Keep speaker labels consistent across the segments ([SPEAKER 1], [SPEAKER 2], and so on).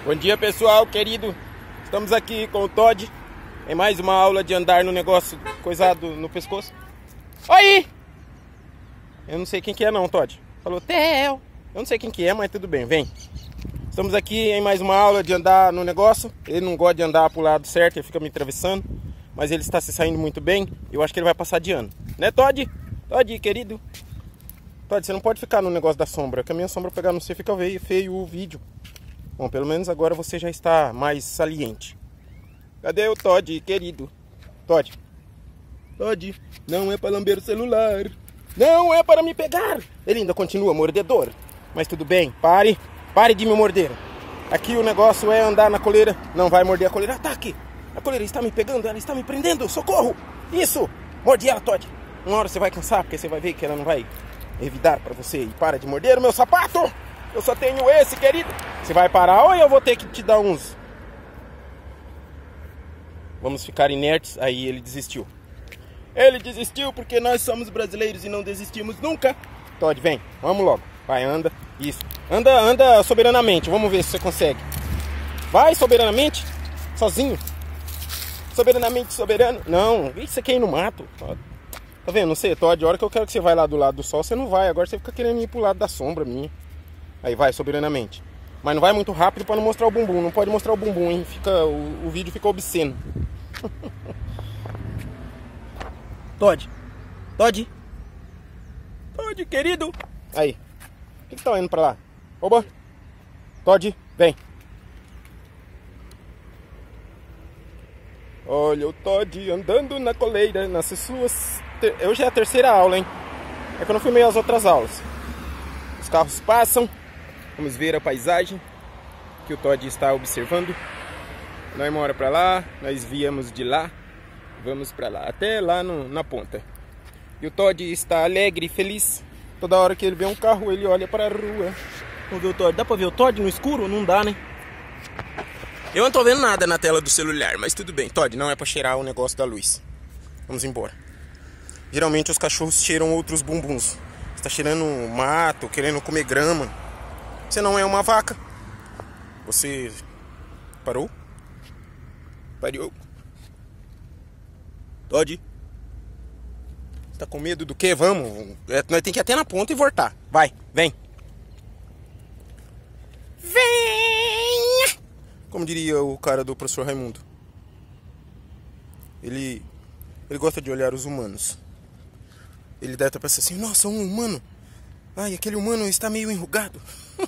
[SPEAKER 1] Bom dia, pessoal querido. Estamos aqui com o Todd em mais uma aula de andar no negócio coisado no pescoço. Oi! Eu não sei quem que é não, Todd. Falou, Theo. Eu não sei quem que é, mas tudo bem, vem. Estamos aqui em mais uma aula de andar no negócio. Ele não gosta de andar pro lado certo, ele fica me atravessando. Mas ele está se saindo muito bem. Eu acho que ele vai passar de ano. Né, Todd? Todd, querido. Todd, você não pode ficar no negócio da sombra. Que a minha sombra pegar no você fica feio o vídeo. Bom, pelo menos agora você já está mais saliente. Cadê o Todd, querido? Todd. Todd, não é para lamber o celular. Não é para me pegar. Ele ainda continua mordedor. Mas tudo bem, pare de me morder. Aqui o negócio é andar na coleira. Não vai morder a coleira. Ataque! A coleira está me pegando, ela está me prendendo. Socorro! Isso! Morde ela, Todd. Uma hora você vai cansar, porque você vai ver que ela não vai evitar para você. E para de morder o meu sapato! Eu só tenho esse, querido. Você vai parar ou eu vou ter que te dar uns? Vamos ficar inertes. Aí ele desistiu. Ele desistiu porque nós somos brasileiros e não desistimos nunca. Todd, vem. Vamos logo. Vai, anda. Isso. Anda soberanamente. Vamos ver se você consegue. Vai soberanamente. Sozinho. Soberanamente soberano. Não. Isso você quer ir no mato. Todd. Tá vendo? Não sei, Todd. A hora que eu quero que você vá lá do lado do sol, você não vai. Agora você fica querendo ir pro lado da sombra minha. Aí vai, soberanamente. Mas não vai muito rápido para não mostrar o bumbum. Não pode mostrar o bumbum, hein? O vídeo fica obsceno. Todd. Todd. Todd, querido. Aí. O que tá indo pra lá? Oba. Todd, vem. Olha o Todd andando na coleira. Nas suas... Hoje é a terceira aula, hein? É que eu não filmei as outras aulas. Os carros passam. Vamos ver a paisagem que o Todd está observando. Nós mora para lá, nós viemos de lá, vamos para lá, até lá na ponta. E o Todd está alegre e feliz. Toda hora que ele vê um carro, ele olha para a rua. Vamos ver o Todd. Dá para ver o Todd no escuro? Não dá, né? Eu não tô vendo nada na tela do celular, mas tudo bem. Todd, não é para cheirar o negócio da luz. Vamos embora. Geralmente os cachorros cheiram outros bumbuns. Está cheirando mato, querendo comer grama. Você não é uma vaca. Você parou? Parou. Todd. Você tá com medo do quê? Vamos. Nós tem que ir até na ponta e voltar. Vai, vem. Vem! Como diria o cara do professor Raimundo. Ele gosta de olhar os humanos. Ele deve estar pensando assim, nossa, um humano. Ai, aquele humano está meio enrugado.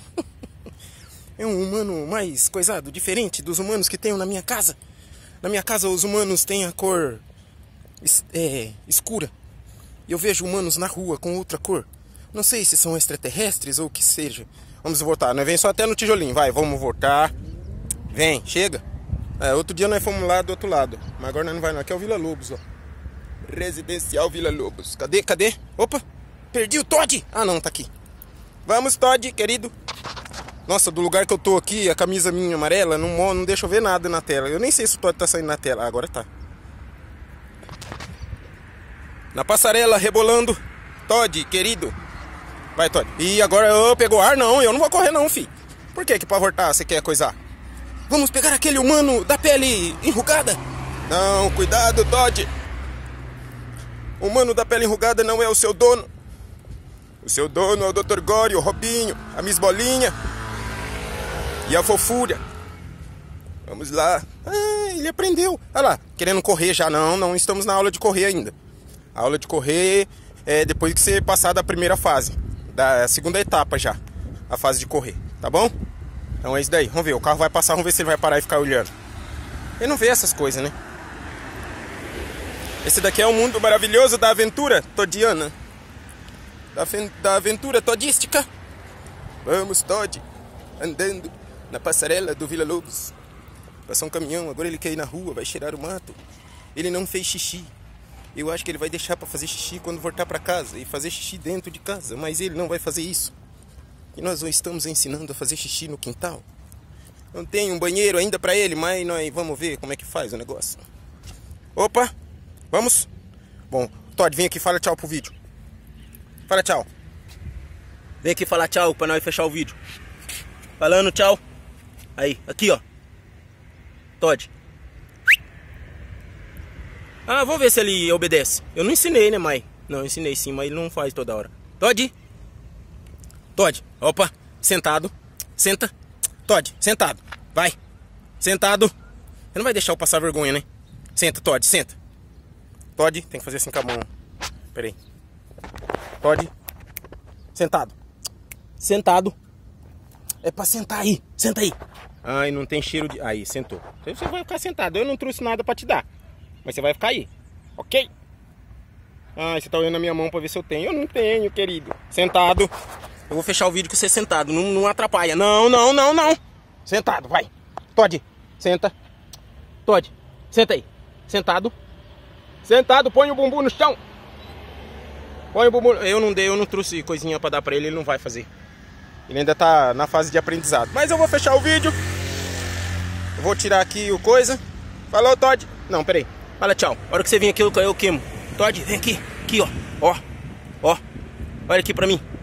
[SPEAKER 1] É um humano mais coisado, diferente dos humanos que tenho na minha casa. Na minha casa os humanos têm a cor escura. E eu vejo humanos na rua com outra cor. Não sei se são extraterrestres ou o que seja. Vamos voltar, nós vem só até no tijolinho. Vai, vamos voltar. Vem, chega. Outro dia nós fomos lá do outro lado. Mas agora nós não vai não. Aqui é o Vila Lobos, ó. Residencial Vila Lobos. Cadê? Opa, perdi o Todd. Ah não, tá aqui. Vamos, Todd, querido. Nossa, do lugar que eu tô aqui, a camisa minha amarela não deixa eu ver nada na tela. Eu nem sei se o Todd tá saindo na tela. Agora tá. Na passarela, rebolando. Todd, querido. Vai, Todd. E agora pegou ar? Não, eu não vou correr não, fi. Por que pra voltar você quer coisar? Vamos pegar aquele humano da pele enrugada? Não, cuidado, Todd. O humano da pele enrugada não é o seu dono. O seu dono é o Dr. Gore, o Robinho, a Miss Bolinha. E a fofura. Vamos lá. Ah, ele aprendeu. Olha lá, querendo correr já. Não estamos na aula de correr ainda. A aula de correr é depois que você passar da primeira fase. Da segunda etapa já. A fase de correr, tá bom? Então é isso daí. Vamos ver, o carro vai passar, vamos ver se ele vai parar e ficar olhando. Ele não vê essas coisas, né? Esse daqui é o mundo maravilhoso da aventura todiana. Da aventura todística. Vamos, Todd. Andando na passarela do Vila Lobos. Passou um caminhão, agora ele quer ir na rua, vai cheirar o mato. Ele não fez xixi. Eu acho que ele vai deixar para fazer xixi quando voltar para casa. E fazer xixi dentro de casa, mas ele não vai fazer isso. E nós o estamos ensinando a fazer xixi no quintal. Não tem um banheiro ainda para ele, mas nós vamos ver como é que faz o negócio. Opa, vamos. Bom, Todd, vem aqui e fala tchau pro vídeo. Fala tchau. Vem aqui falar tchau para nós fechar o vídeo. Falando tchau. Aí, aqui, ó. Todd. Ah, vou ver se ele obedece. Eu não ensinei, né, mãe? Não, eu ensinei sim, mas ele não faz toda hora. Todd. Todd. Opa. Sentado. Senta. Todd. Sentado. Vai. Sentado. Você não vai deixar eu passar vergonha, né? Senta, Todd. Senta. Todd. Tem que fazer assim com a mão. Pera aí. Todd. Sentado. Sentado. É pra sentar aí. Senta aí. Ai, não tem cheiro de... Aí, sentou. Você vai ficar sentado. Eu não trouxe nada pra te dar. Mas você vai ficar aí. Ok? Ai, você tá olhando a minha mão pra ver se eu tenho. Eu não tenho, querido. Sentado. Eu vou fechar o vídeo com você sentado. Não atrapalha. Não. Sentado, vai. Todd. Senta. Todd. Senta aí. Sentado. Sentado. Põe o bumbum no chão. Põe o bumbum. Eu não trouxe coisinha pra dar pra ele. Ele não vai fazer. Ele ainda tá na fase de aprendizado. Mas eu vou fechar o vídeo. Eu vou tirar aqui o coisa. Falou, Todd. Não, peraí. Fala tchau. A hora que você vir aqui, eu queimo. Todd, vem aqui. Aqui, ó. Ó. Olha aqui pra mim.